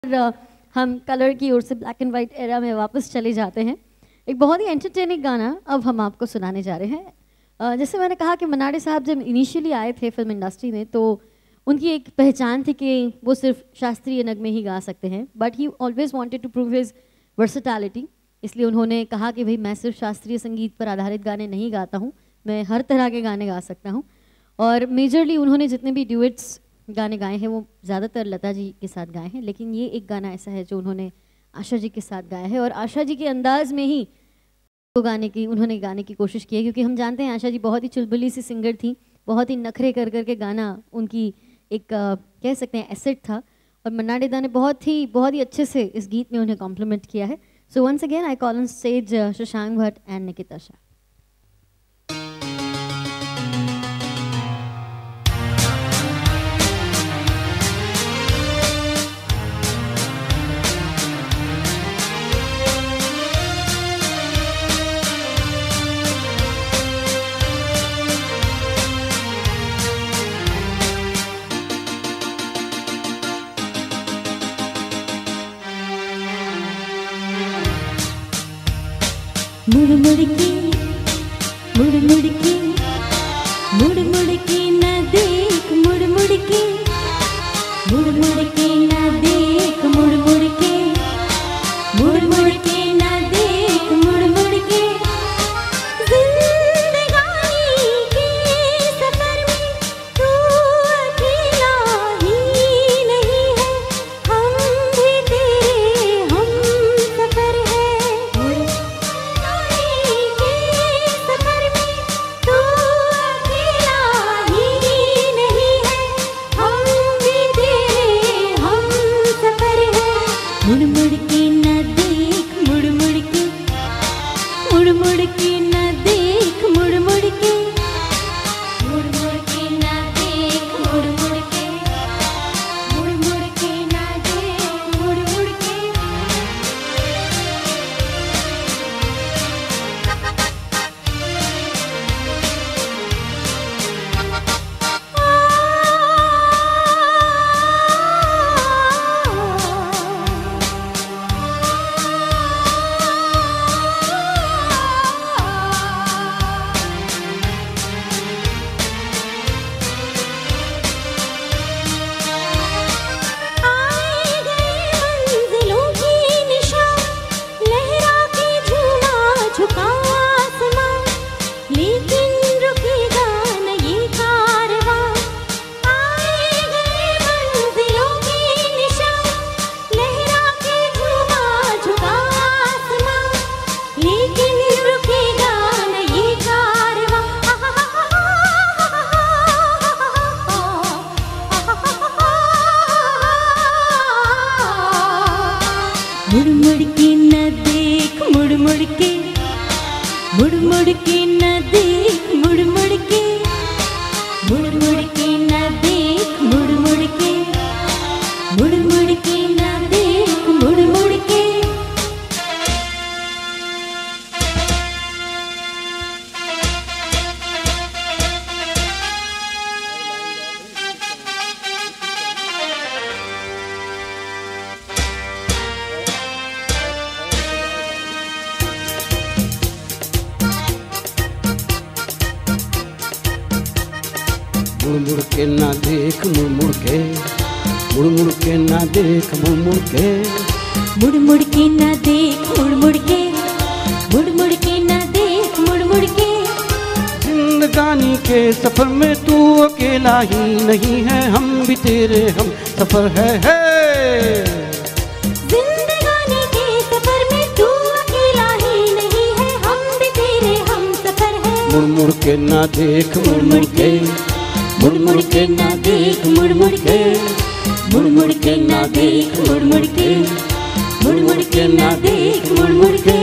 हम कलर की ओर से ब्लैक एंड वाइट एरा में वापस चले जाते हैं। एक बहुत ही एंटरटेनिंग गाना अब हम आपको सुनाने जा रहे हैं। जैसे मैंने कहा कि मन्नाडे साहब जब इनिशियली आए थे फिल्म इंडस्ट्री में तो उनकी एक पहचान थी कि वो सिर्फ शास्त्रीय नगमे ही गा सकते हैं, but he always wanted to prove his versatility. इसलिए उन्होंने कहा कि भाई मैं सिर्फ शास्त्रीय संगीत पर आधारित गाने नहीं गाता हूँ, मैं हर तरह के गाने गा सकता हूँ। और मेजरली उन्होंने जितने भी ड्यूएट्स गाने गाए हैं वो ज़्यादातर लता जी के साथ गाए हैं, लेकिन ये एक गाना ऐसा है जो उन्होंने आशा जी के साथ गाया है और आशा जी के अंदाज में ही तो उन्होंने गाने की कोशिश की है, क्योंकि हम जानते हैं आशा जी बहुत ही चुलबुली सी सिंगर थी, बहुत ही नखरे कर करके गाना उनकी एक कह सकते हैं एसेट था। और मन्नाडे दा ने बहुत ही अच्छे से इस गीत में उन्हें कॉम्प्लीमेंट किया है। So once again I call on stage Shashank Bhatt and Nikita Shah. मुड़ मुड़ के मुड़ मुड़ के मुड़ मुड़ के न देख मुड़ मुड़ के मुड़ मुड़ के न देख मुड़ मुड़ के मुड़ मुड़ के न देख मुड़ मुड़ के जिंदगानी के सफर में तू अकेला ही नहीं है, हम भी तेरे हम सफर है। मुड़ मुड़ के न देख मुड़ मुड़ के मुड़ मुड़ के न देख मुड़ मुड़ के मुड़ मुड़ के न देख मुड़ मुड़ के मुड़ मुड़ के न देख मुड़ मुड़ के। मुड़ मुड़ के न देख मुड़ मुड़ के मुड़ मुड़ के न देख मुड़ मुड़ के मुड़ मुड़ के न देख मुड़ मुड़ के मुड़ मुड़ के न देख मुड़ मुड़ के। मुड़ मुड़ के ना देख मुड़ मुड़ के मुड़ मुड़ के ना देख मुड़ मुड़ के मुड़ मुड़ के न देख मुड़ मुड़ के मुड़ मुड़ के न देख मुड़ मुड़ के। जिंदगानी के सफर में तू अकेला ही नहीं है, हम भी तेरे हम सफर है। जिंदगानी के सफर में तू अकेला ही नहीं है, हम भी तेरे हम सफर है। मुड़ मुड़ के ना देख मुड़ मुड़ के मुड़ मुड़ के ना देख मुड़ मुड़ के मुड़ मुड़ के ना देख मुड़ मुड़ के मुड़ मुड़ के ना देख मुड़ मुड़ के।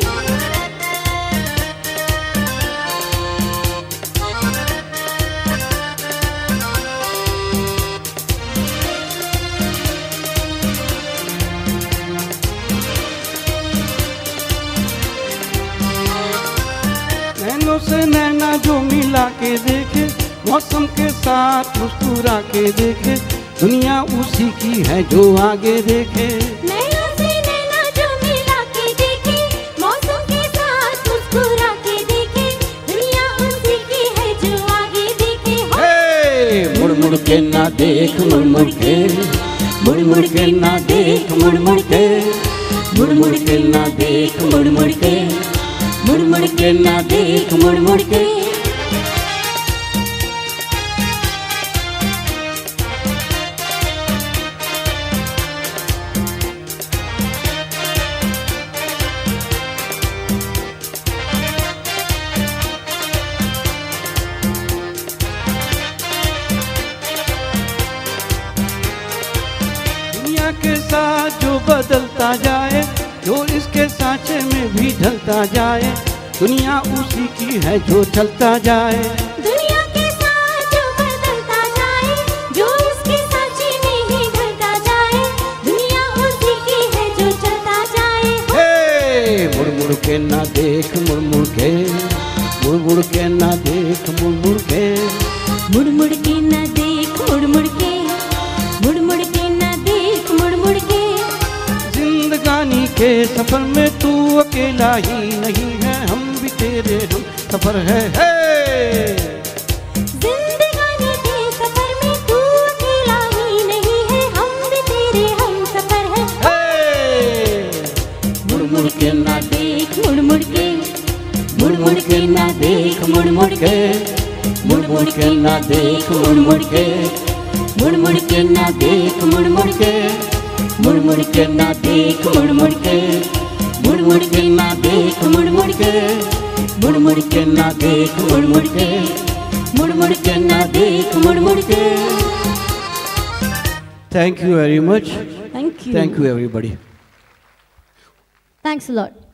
नैनों से नैना जो मिला के देखे, मौसम के साथ मुस्कुरा के देखे, दुनिया उसी की है जो आगे देखे। नैना से नैना जो मिला के देखे, मौसम के साथ मुस्कुरा के देखे, दुनिया उसी की है जो आगे देखे। हे मुड़ मुड़ के ना देख मुड़ मुड़ के, मुड़ मुड़ के ना देख मुड़ मुड़ के, मुड़ मुड़ के ना देख मुड़ मुड़ के, मुड़ मुड़ के ना देख मुड़ मुड़ के। दुनिया के साथ जो बदलता जाए, जो इसके सांचे में भी ढलता जाए, दुनिया उसी की है जो चलता जाए। दुनिया के साथ जो बदलता जाए, जो इसके सांचे में ही ढलता जाए, दुनिया उसी की है जो चलता जाए। हे मुड़ मुड़ के ना देख मुड़ मुड़ के, मुड़ मुड़ के ना देख मुड़ मुड़ के, मुड़ मुड़ के न देख मुड़ मुड़ के, मुड़ मुड़ के न देख मुड़ मुड़ के। जिंदगानी के सफर में तू अकेला ही नहीं है, हम भी तेरे हम सफर है। जिंदगानी के सफर में तू अकेला ही नहीं है, हम भी तेरे हम सफर है। मुड़ मुड़ के ना देख मुड़ मुड़ के, मुड़ मुड़ के ना देख मुड़ मुड़ के, मुड़ मुड़ के ना देख मुड़ मुड़ के, मुड़ मुड़ के ना देख मुड़ मुड़ के, मुड़ मुड़ के ना देख मुड़ मुड़ के, मुड़ मुड़ के ना देख मुड़ मुड़ के, मुड़ मुड़ के ना देख मुड़ मुड़ के, मुड़ मुड़ के ना देख मुड़ मुड़ के। Thank you very much. Thank you. Thank you everybody. Thanks a lot.